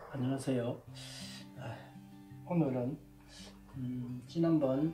안녕하세요. 오늘은 지난번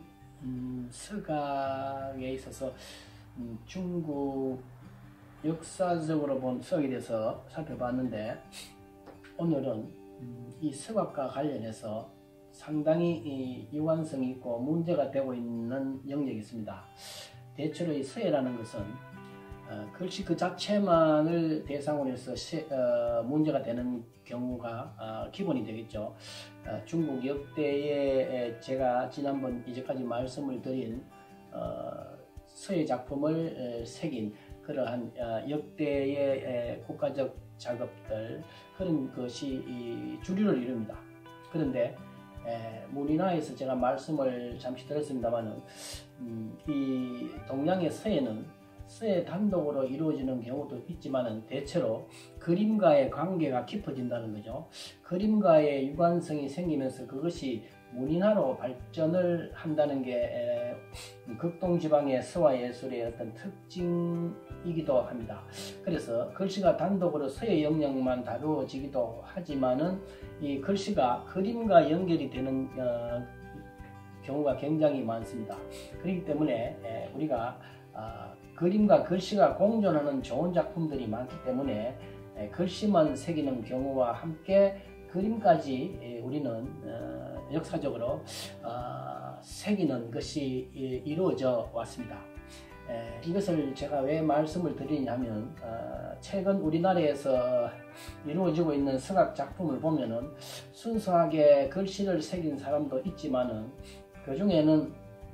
서각에 있어서 중국 역사적으로 본 서각에 대해서 살펴봤는데, 오늘은 이 서각과 관련해서 상당히 유관성이 있고 문제가 되고 있는 영역이 있습니다. 대체로 이 서예라는 것은 글씨 그 자체만을 대상으로 해서 문제가 되는 경우가 기본이 되겠죠. 중국 역대에 제가 지난번 이제까지 말씀을 드린 서예 작품을 새긴 그러한 역대의 국가적 작업들, 그런 것이 주류를 이룹니다. 그런데 우리나라에서 제가 말씀을 잠시 드렸습니다만은 이 동양의 서예는 서예 단독으로 이루어지는 경우도 있지만은 대체로 그림과의 관계가 깊어진다는 거죠. 그림과의 유관성이 생기면서 그것이 문인화로 발전을 한다는 게 극동지방의 서화 예술의 어떤 특징이기도 합니다. 그래서 글씨가 단독으로 서예 영역만 다루어지기도 하지만은 이 글씨가 그림과 연결이 되는 경우가 굉장히 많습니다. 그렇기 때문에 우리가 그림과 글씨가 공존하는 좋은 작품들이 많기 때문에 글씨만 새기는 경우와 함께 그림까지 우리는 역사적으로 새기는 것이 이루어져 왔습니다. 이것을 제가 왜 말씀을 드리냐면, 최근 우리나라에서 이루어지고 있는 서각 작품을 보면은 순수하게 글씨를 새긴 사람도 있지만은 그 중에는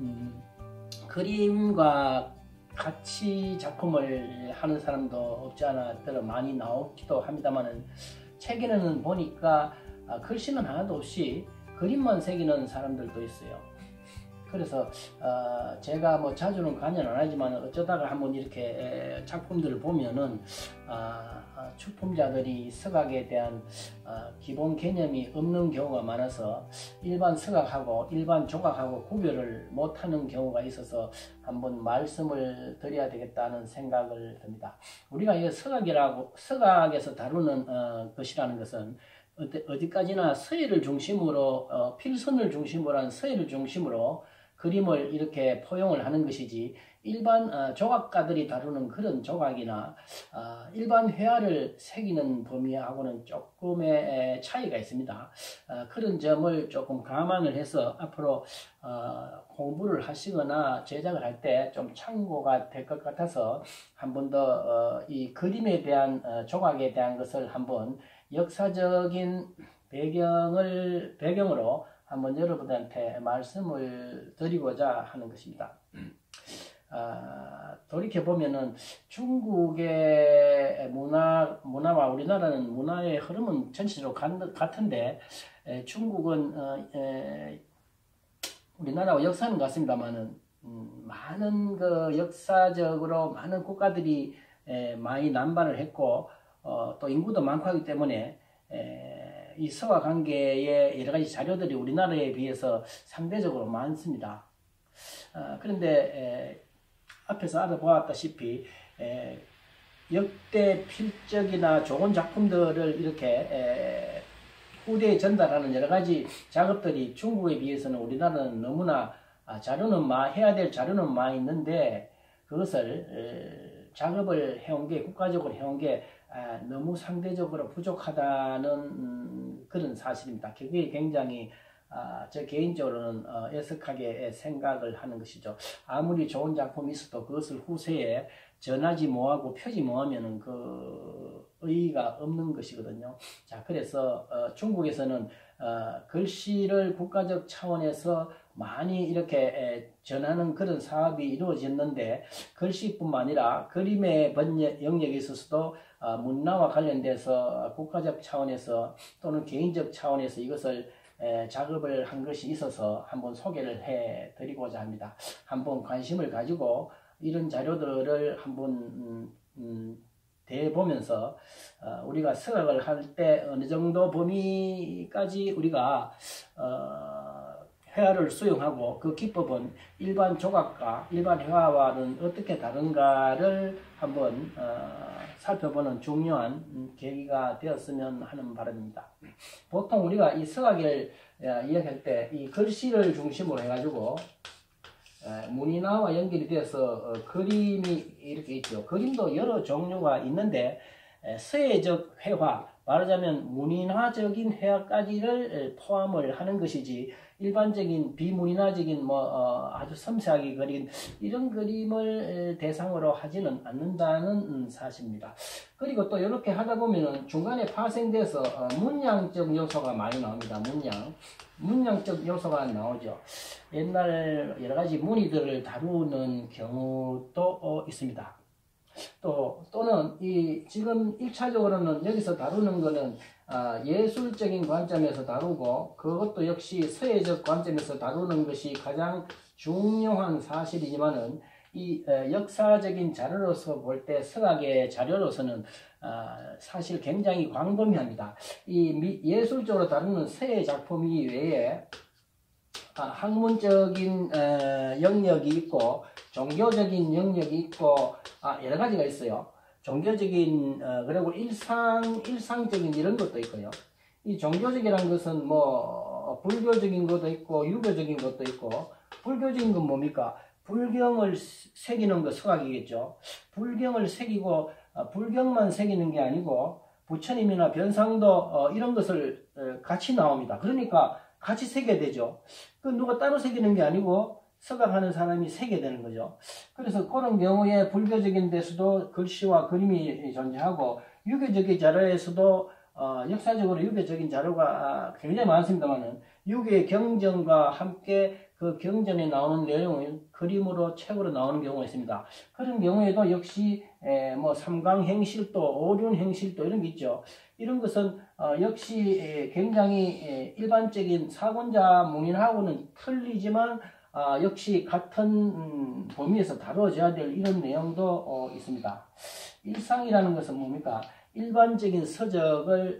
그림과 같이 작품을 하는 사람도 없지 않아 많이 나오기도 합니다만은, 최근에는 보니까 글씨는 하나도 없이 그림만 새기는 사람들도 있어요. 그래서 제가 뭐 자주는 관여는 안 하지만 어쩌다가 한번 이렇게 작품들을 보면은 출품자들이 서각에 대한 기본 개념이 없는 경우가 많아서 일반 서각하고 일반 조각하고 구별을 못하는 경우가 있어서 한번 말씀을 드려야 되겠다는 생각을 듭니다. 우리가 이 서각에서 다루는 것이라는 것은 어디까지나 서예를 중심으로 필선을 중심으로 한 서예를 중심으로 그림을 이렇게 포용을 하는 것이지, 일반 조각가들이 다루는 그런 조각이나 일반 회화를 새기는 범위하고는 조금의 차이가 있습니다. 그런 점을 조금 감안을 해서 앞으로 공부를 하시거나 제작을 할 때 좀 참고가 될 것 같아서 한 번 더 이 그림에 대한 조각에 대한 것을 한번 역사적인 배경으로 한번 여러분들한테 말씀을 드리고자 하는 것입니다. 돌이켜보면은 중국의 문화와 우리나라는 문화의 흐름은 전체적으로 같은데, 중국은 우리나라와 역사는 같습니다만은 많은 역사적으로 많은 국가들이 많이 남발을 했고 또 인구도 많고 하기 때문에 이 서화 관계의 여러 가지 자료들이 우리나라에 비해서 상대적으로 많습니다. 그런데 앞에서 알아보았다시피 역대 필적이나 좋은 작품들을 이렇게 후대에 전달하는 여러 가지 작업들이 중국에 비해서는 우리나라는 너무나 해야 될 자료는 많이 있는데, 그것을 작업을 해온 게, 국가적으로 해온 게 너무 상대적으로 부족하다는 그런 사실입니다. 그게 굉장히 저 개인적으로는 애석하게 생각을 하는 것이죠. 아무리 좋은 작품이 있어도 그것을 후세에 전하지 뭐하고 펴지 뭐하면은 그 의의가 없는 것이거든요. 자, 그래서 중국에서는 글씨를 국가적 차원에서 많이 이렇게 전하는 그런 사업이 이루어졌는데, 글씨뿐만 아니라 그림의 영역에 있어서도 문화와 관련돼서 국가적 차원에서 또는 개인적 차원에서 이것을 작업을 한 것이 있어서 한번 소개를 해 드리고자 합니다. 한번 관심을 가지고 이런 자료들을 한번 대보면서 우리가 서각을 할 때 어느 정도 범위까지 우리가 회화를 수용하고 그 기법은 일반 조각과 일반 회화와는 어떻게 다른가를 한번 살펴보는 중요한 계기가 되었으면 하는 바람입니다. 보통 우리가 이 서각을 이야기할 때 이 글씨를 중심으로 해가지고 문인화와 연결이 되어서 그림이 이렇게 있죠. 그림도 여러 종류가 있는데 서예적 회화, 말하자면 문인화적인 회화까지를 포함을 하는 것이지 일반적인 비문인화적인 아주 섬세하게 그린 이런 그림을 대상으로 하지는 않는다는 사실입니다. 그리고 또 이렇게 하다 보면은 중간에 파생돼서 문양적 요소가 많이 나옵니다. 문양적 요소가 나오죠. 옛날 여러 가지 문의들을 다루는 경우도 있습니다. 또는 지금 1차적으로는 여기서 다루는 거는 예술적인 관점에서 다루고 그것도 역시 서예적 관점에서 다루는 것이 가장 중요한 사실이지만은 이 역사적인 자료로서 볼 때 서각의 자료로서는 사실 굉장히 광범위합니다. 이 예술적으로 다루는 서예 작품 이외에 학문적인 영역이 있고 종교적인 영역이 있고 여러 가지가 있어요. 종교적인 그리고 일상적인 이런 것도 있고요. 이 종교적이라는 것은 불교적인 것도 있고 유교적인 것도 있고 불교적인 건 뭡니까? 불경을 새기는 거 서각이겠죠. 불경을 새기고 불경만 새기는 게 아니고 부처님이나 변상도 이런 것을 같이 나옵니다. 그러니까 같이 새겨야 되죠. 그 누가 따로 새기는 게 아니고 서각하는 사람이 새겨야 되는 거죠. 그래서 그런 경우에 불교적인 데서도 글씨와 그림이 존재하고 유교적인 자료에서도 역사적으로 유교적인 자료가 굉장히 많습니다만은 유교의 경전과 함께 그 경전에 나오는 내용은 그림으로 책으로 나오는 경우가 있습니다. 그런 경우에도 역시 삼강행실도 오륜행실도 이런 게 있죠. 이런 것은 역시 굉장히 일반적인 사본자 문인하고는 틀리지만 역시 같은 범위에서 다뤄져야 될 이런 내용도 있습니다. 일상이라는 것은 뭡니까? 일반적인 서적을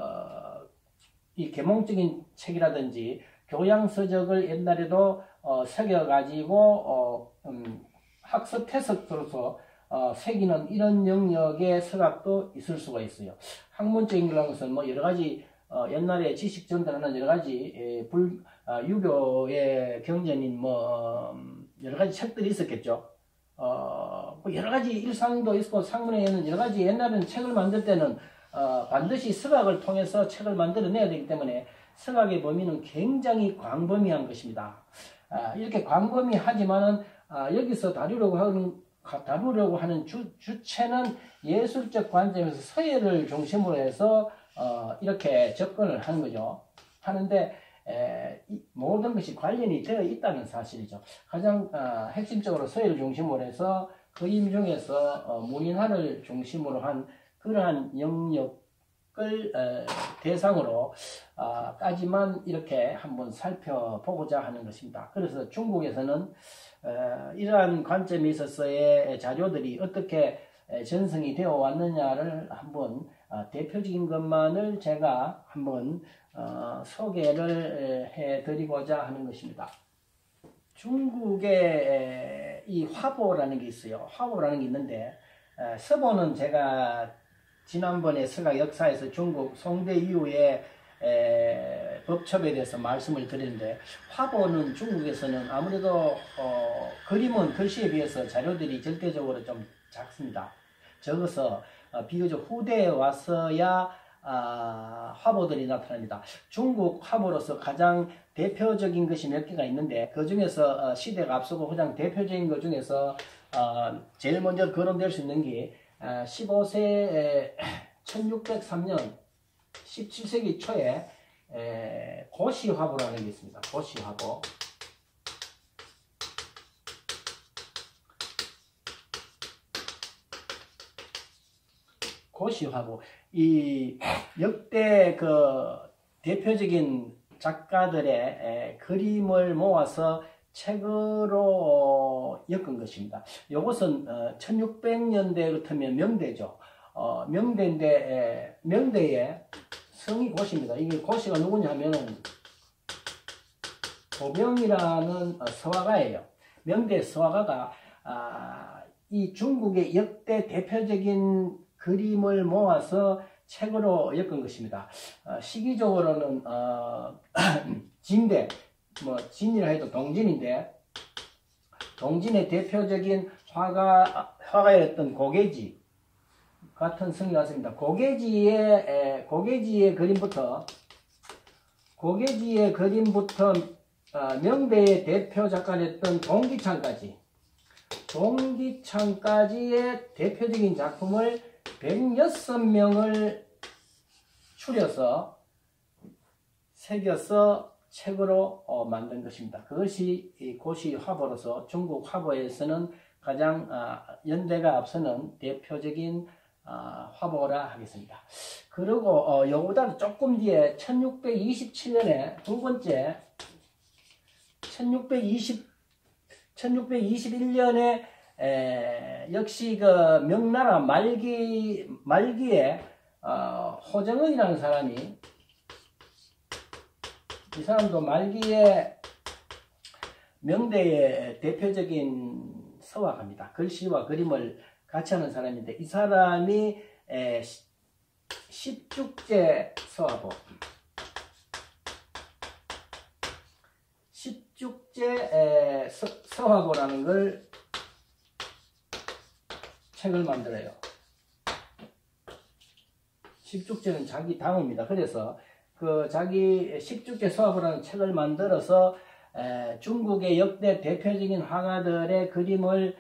이 계몽적인 책이라든지 교양서적을 옛날에도 새겨가지고 학습 해석으로서 새기는 이런 영역의 서각도 있을 수가 있어요. 학문적인 것은 여러 가지 옛날에 지식 전달하는 여러 가지 유교의 경전인 여러 가지 책들이 있었겠죠. 여러 가지 일상도 있고 상문에는 여러 가지 옛날에는 책을 만들 때는 반드시 서각을 통해서 책을 만들어내야 되기 때문에 서각의 범위는 굉장히 광범위한 것입니다. 이렇게 광범위하지만은 여기서 다루려고 하는 주체는 예술적 관점에서 서예를 중심으로 해서 이렇게 접근을 하는 거죠. 하는데 모든 것이 관련이 되어 있다는 사실이죠. 가장 핵심적으로 서예를 중심으로 해서 그림 중에서 문인화를 중심으로 한 그러한 영역을 대상으로 까지만 이렇게 한번 살펴보고자 하는 것입니다. 그래서 중국에서는 이러한 관점에 있어서의 자료들이 어떻게 전승이 되어 왔느냐를 한번 대표적인 것만을 제가 한번 소개를 해드리고자 하는 것입니다. 중국에 이 화보라는 게 있어요. 화보라는 게 있는데 서보는 제가 지난번에 서각 역사에서 중국 송대 이후에 법첩에 대해서 말씀을 드렸는데 화보는 중국에서는 아무래도 그림은 글씨에 비해서 자료들이 절대적으로 좀 작습니다. 적어서 비교적 후대에 와서야 화보들이 나타납니다. 중국 화보로서 가장 대표적인 것이 몇 개가 있는데 그 중에서 시대가 앞서고 가장 대표적인 것 중에서 제일 먼저 거론될 수 있는 게 15세 1603년 17세기 초에 고시화보라는 게 있습니다. 고시화보. 고시화보. 이 역대 그 대표적인 작가들의 그림을 모아서 책으로 엮은 것입니다. 이것은 1600년대 같으면 명대죠. 명대인데 명대의 성이 고시입니다. 이게 고시가 누구냐 하면은 고병이라는 서화가예요. 명대 서화가가 이 중국의 역대 대표적인 그림을 모아서 책으로 엮은 것입니다. 시기적으로는 진대, 뭐 진이라 해도 동진인데, 동진의 대표적인 화가였던 고개지 같은 성이 왔습니다. 고개지의 그림부터 명대의 대표 작가였던 동기창까지의 대표적인 작품을 106명을 추려서 새겨서 책으로 만든 것입니다. 그것이 고시 화보로서 중국 화보에서는 가장 연대가 앞서는 대표적인 화보라 하겠습니다. 그리고 요보다 조금 뒤에 1627년에 두 번째 1621년에 역시 그 명나라 말기에 호정은이라는 사람이, 이 사람도 말기에 명대의 대표적인 서화가입니다. 글씨와 그림을 같이 하는 사람인데, 이 사람이 십죽제 서화보, 십죽제 서화보라는 걸 책을 만들어요. 십죽제는 자기 당호입니다. 그래서 그 자기 십죽제 서화보라는 책을 만들어서 중국의 역대 대표적인 화가들의 그림을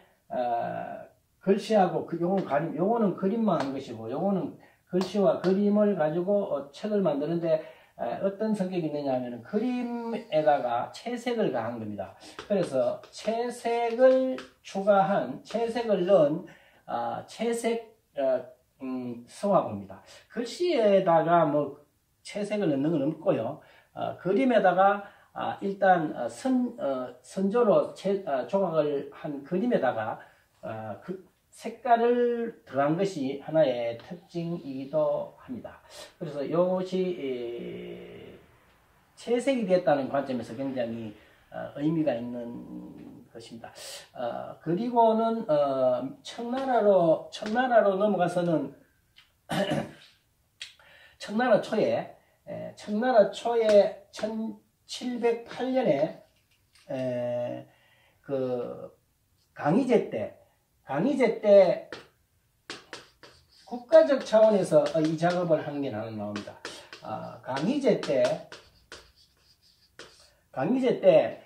글씨하고 요거는 그림만 한 것이고, 요거는 글씨와 그림을 가지고 책을 만드는데 어떤 성격이 있느냐 하면 그림에다가 채색을 가한 겁니다. 그래서 채색을 넣은 채색 서화보입니다. 글씨에다가 뭐 채색을 넣는 건 없고요. 그림에다가 일단 선조로 조각을 한 그림에다가 그 색깔을 더한 것이 하나의 특징이기도 합니다. 그래서 이것이 채색이 됐다는 관점에서 굉장히 의미가 있는 것입니다. 그리고는 청나라로 넘어가서는 청나라 초에 1708년에 그 강희제 때 국가적 차원에서 이 작업을 한 게 나옵니다. 강희제 때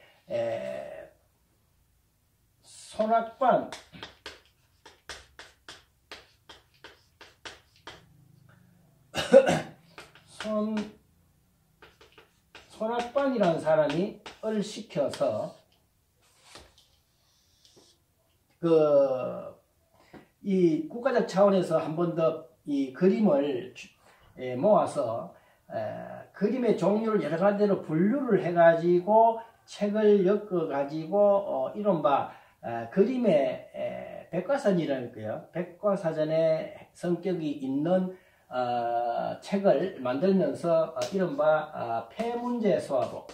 손학반이라는 사람이 시켜서 이 국가적 차원에서 한 번 더 이 그림을 모아서 그림의 종류를 여러 가지로 분류를 해가지고 책을 엮어가지고 이른바 그림의 백과사전이라고요. 백과사전의 성격이 있는 책을 만들면서 이른바 폐문제 서화보,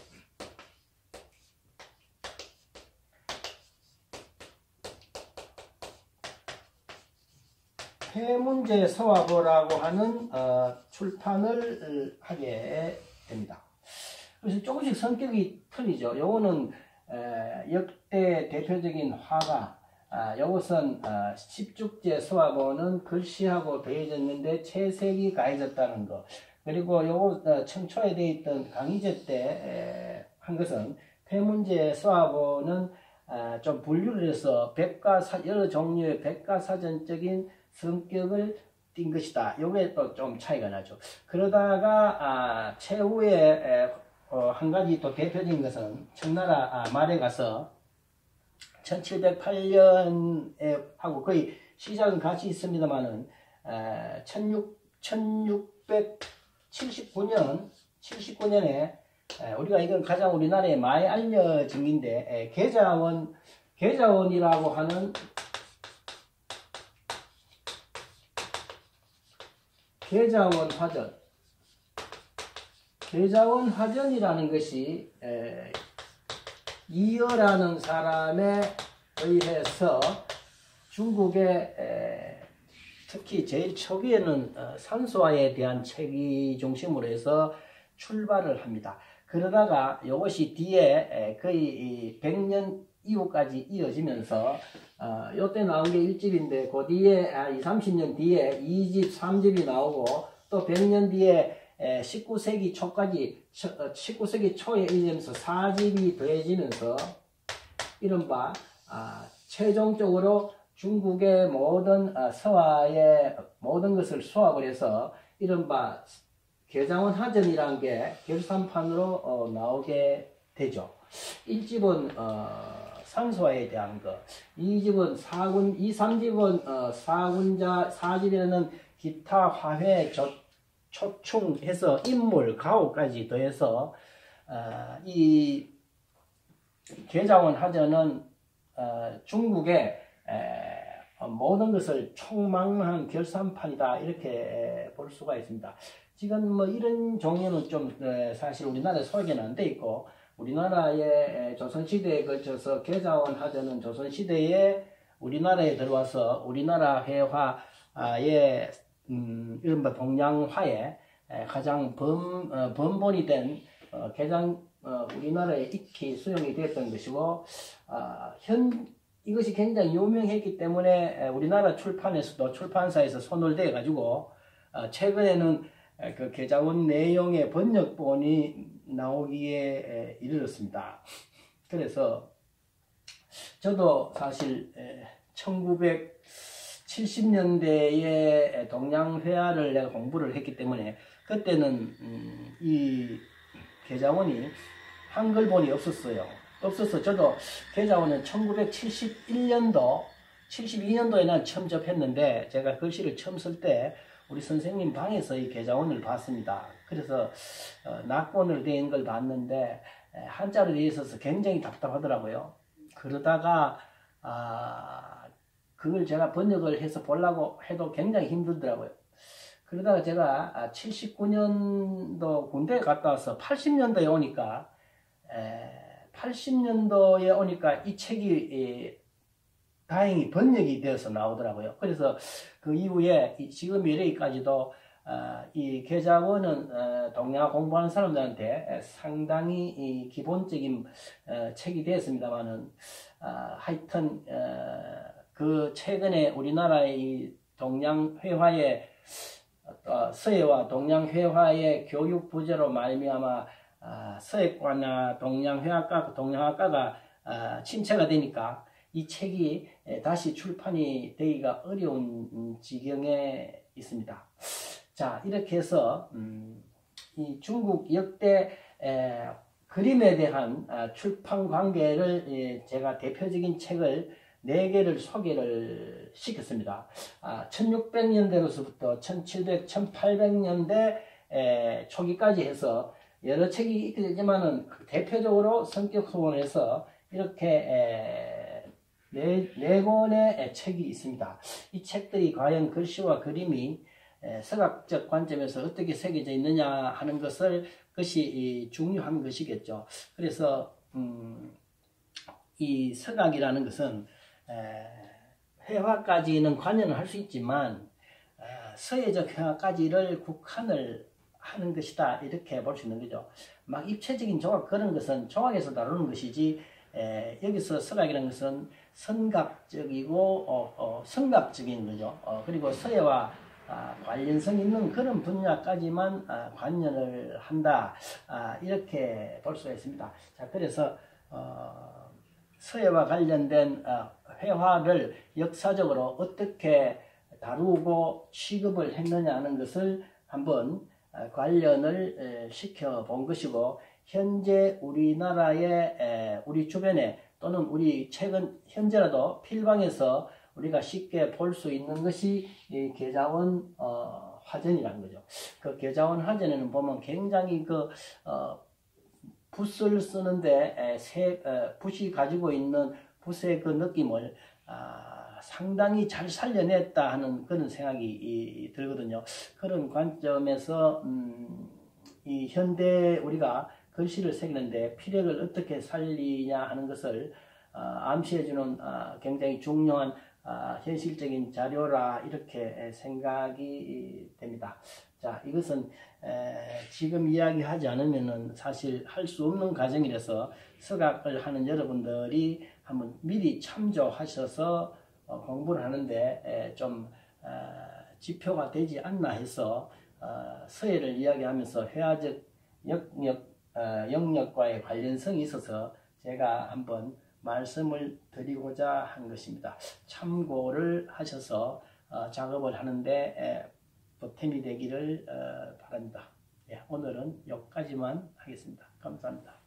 폐문제 서화보라고 하는 출판을 하게 됩니다. 그래서 조금씩 성격이 틀리죠. 요거는 역대 대표적인 화가, 요것은 십죽제 서화보는 글씨하고 베어졌는데 채색이 가해졌다는 거. 그리고 요거 청초에 되어 있던 강희제 때 한 것은 폐문제 서화보는 좀 분류를 해서 여러 종류의 백과사전적인 성격을 띈 것이다. 요게 또 좀 차이가 나죠. 그러다가 최후에 한 가지 또 대표적인 것은 청나라 말에 가서 1708년에 하고 거의 시작은 같이 있습니다만은 1679년에 우리가 이건 가장 우리나라에 많이 알려진 인데 계자원이라고 하는 계자원 화전이라는 것이 이어라는 사람에 의해서 중국의 특히 제일 초기에는 산소화에 대한 책이 중심으로 해서 출발을 합니다. 그러다가 이것이 뒤에 거의 100년 이후까지 이어지면서 요때 나온 게 1집인데 그 뒤에 20, 30년 뒤에 2집, 3집이 나오고 또 100년 뒤에 19세기 초까지 19세기 초에 이르면서 4집이 더해지면서 이른바 최종적으로 중국의 모든 서화의 모든 것을 수합을 해서 이른바 계장원 하전이라는 게 결산판으로 나오게 되죠. 1집은 산소화에 대한 것, 2집은 3집은 사군자, 4집에는 기타 화훼 초충해서 인물 가오까지 더해서 이 계장원 하전은 중국의 모든 것을 총망라한 결산판이다 이렇게 볼 수가 있습니다. 지금 뭐 이런 종류는 좀 사실 우리나라에 소개는 안 돼 있고 우리나라의 조선시대에 걸쳐서 계장원 하전은 조선시대에 우리나라에 들어와서 우리나라 회화의 이른바 동양화에 가장 번본이 된 우리나라에 익히 수용이 되었던 것이고 이것이 굉장히 유명했기 때문에 우리나라 출판에서도 출판사에서 손을 대 가지고 최근에는 그 계장원 내용의 번역본이 나오기에 이르렀습니다. 그래서 저도 사실 1970년대에 동양회화를 내가 공부를 했기 때문에 그때는 이 계장원이 한글본이 없었어요. 없어서 저도 계장원은 1971년도 72년도에 난 처음 접했는데 제가 글씨를 처음 쓸 때 우리 선생님 방에서 이 계장원을 봤습니다. 그래서 낙본을 된 걸 봤는데 한자로 되어 있어서 굉장히 답답하더라고요. 그러다가 그걸 제가 번역을 해서 보려고 해도 굉장히 힘들더라고요. 그러다가 제가 79년도 군대에 갔다 와서 80년도에 오니까 이 책이 다행히 번역이 되어서 나오더라고요. 그래서 그 이후에 지금 이래까지도 이 계장원은 동양화 공부하는 사람들한테 상당히 기본적인 책이 되었습니다만은 하여튼 그 최근에 우리나라의 동양회화의 서예와 동양회화의 교육 부재로 말미암아 서예과나 동양화과가 침체가 되니까 이 책이 다시 출판이 되기가 어려운 지경에 있습니다. 자, 이렇게 해서 이 중국 역대 그림에 대한 출판 관계를 제가 대표적인 책을 4개를 소개를 시켰습니다. 1600년대로서부터 1700, 1800년대 초기까지 해서 여러 책이 있게 되지만은 대표적으로 성격 소원에서 이렇게 네 권의 책이 있습니다. 이 책들이 과연 글씨와 그림이 서각적 관점에서 어떻게 새겨져 있느냐 하는 것이 중요한 것이겠죠. 그래서 이 서각이라는 것은 회화까지는 관여를 할 수 있지만 서예적 회화까지를 국한을 하는 것이다 이렇게 볼 수 있는 거죠. 막 입체적인 조각 그런 것은 조각에서 다루는 것이지 여기서 서각이라는 것은 선각적이고 성각적인 거죠. 그리고 서예와 관련성 있는 그런 분야까지만 관여를 한다 이렇게 볼 수가 있습니다. 자, 그래서 서예와 관련된 회화를 역사적으로 어떻게 다루고 취급을 했느냐 하는 것을 한번 관련을 시켜 본 것이고 현재 우리나라의 우리 주변에 또는 우리 최근 현재라도 필방에서 우리가 쉽게 볼 수 있는 것이 이 계장원 화전이라는 거죠. 그 계장원 화전에는 보면 굉장히 붓을 쓰는데 붓이 가지고 있는 붓의 그 느낌을 상당히 잘 살려냈다 하는 그런 생각이 들거든요. 그런 관점에서 이 현대 우리가 글씨를 새기는데 피력을 어떻게 살리냐 하는 것을 암시해주는 굉장히 중요한 현실적인 자료라 이렇게 생각이 됩니다. 자, 이것은 지금 이야기하지 않으면은 사실 할 수 없는 과정이라서 서각을 하는 여러분들이 한번 미리 참조하셔서 공부를 하는데 좀 지표가 되지 않나 해서 서예를 이야기하면서 회화적 영역과의 관련성이 있어서 제가 한번 말씀을 드리고자 한 것입니다. 참고를 하셔서 작업을 하는데 보탬이 되기를 바랍니다. 예, 오늘은 여기까지만 하겠습니다. 감사합니다.